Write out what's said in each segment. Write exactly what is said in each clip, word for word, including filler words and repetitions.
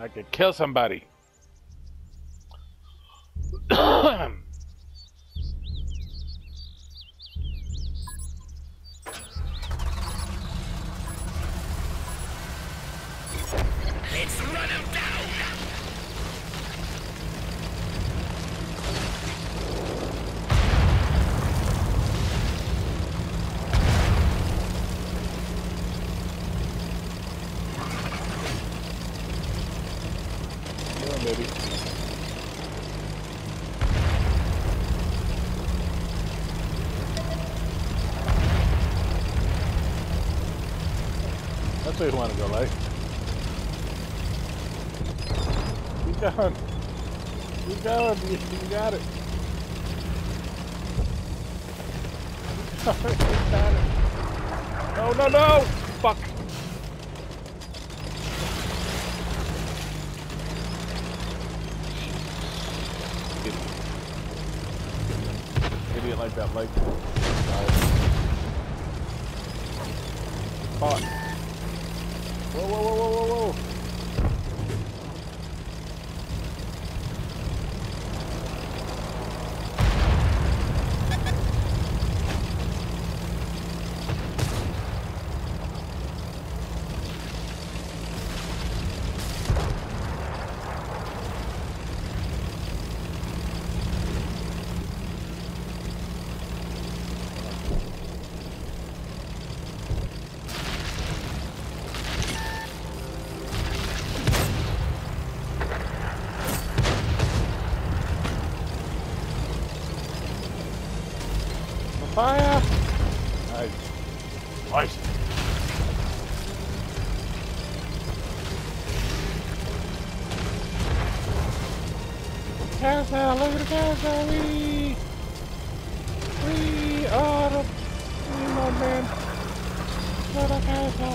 I could kill somebody. Let's run him down! Come on, baby. That's where you want to go, like. Keep going. Keep going. You, you got it. You got it. No, no, no! Fuck. Idiot like that, like. Caught. Whoa, whoa, whoa, whoa, whoa, whoa. Fire! Nice. Nice. Carousel, look at the carousel, wee! Wee! Oh, the... Wee, my man. Look at the carousel.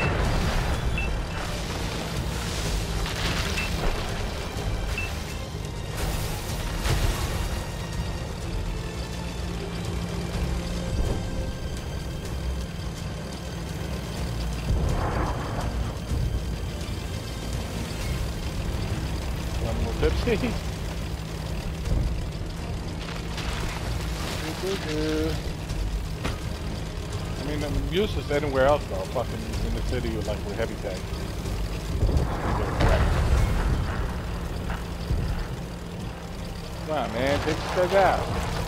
Tipsy. I mean, I'm useless anywhere else though. Fucking in the city with like with heavy tanks. Come on, man, take this guys out.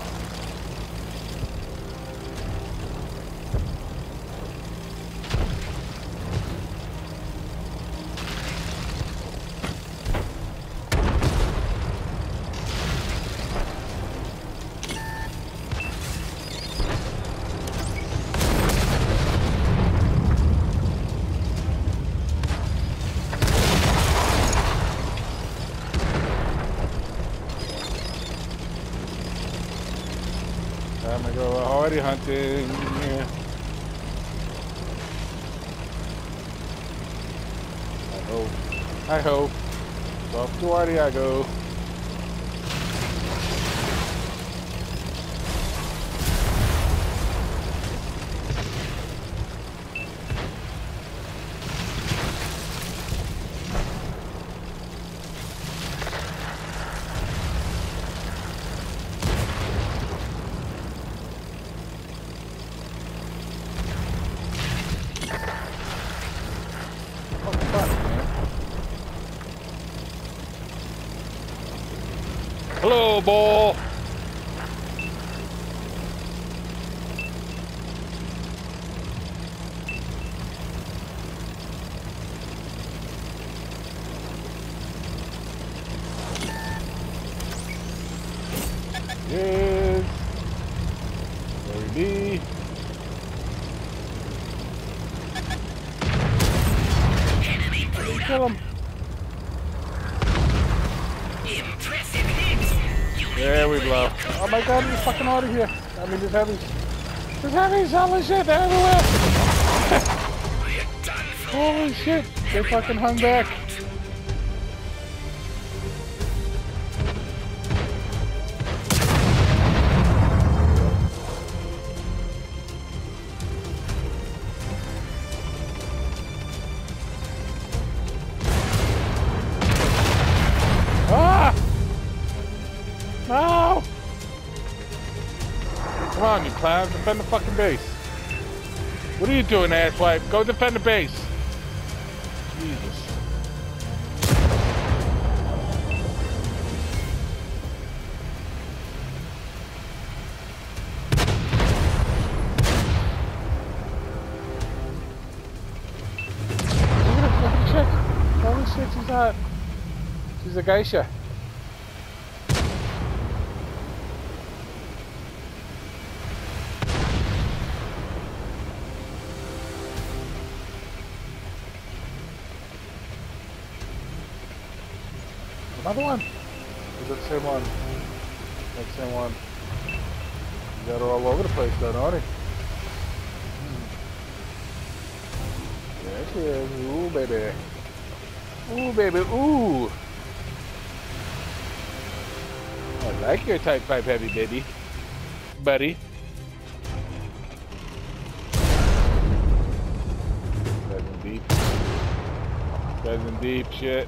Time to go hardy hunting. Yeah. I hope. I hope. Off to hardy I go. Hello, ball. Yes. There we be. Kill him. Impressive hits. There we blow. Oh my god, there's fucking out of here. I mean, there's heavy. There's heavy solid shit everywhere. Holy shit. They fucking hung back. Come on, you clown. Defend the fucking base. What are you doing, asswipe? Go defend the base. Jesus. Look at her fucking chick. Holy shit, she's hot. She's a geisha. Another one? Is it the same one? Not the same one. You got her all over the place though, don't you? There she is. Ooh, baby. Ooh, baby. Ooh. I like your tight pipe heavy, baby. Buddy. That's deep. That's in deep shit.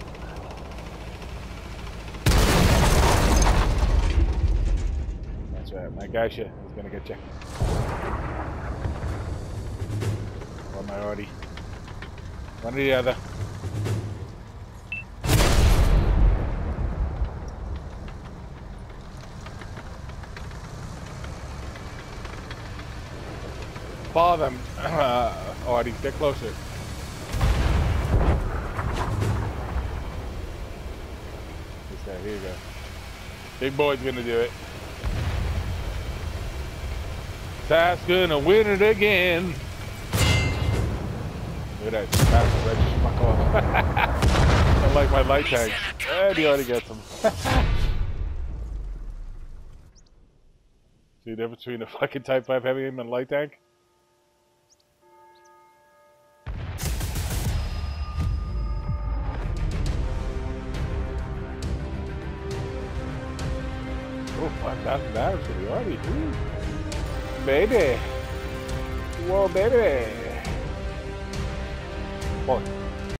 That's right, my geisha is gonna get you. Or my Artie. One or the other. Follow them, uh, Artie. Get closer. This guy, here you go. Big boy's gonna do it. Task gonna win it again. Look at that, that's red schmuck off. I like my light tank. And he already gets them. See the difference between a fucking Type five heavy aim and a light tank? Oh, five thousand damage for the Artie. Ooh. Baby. Whoa, baby. Boy.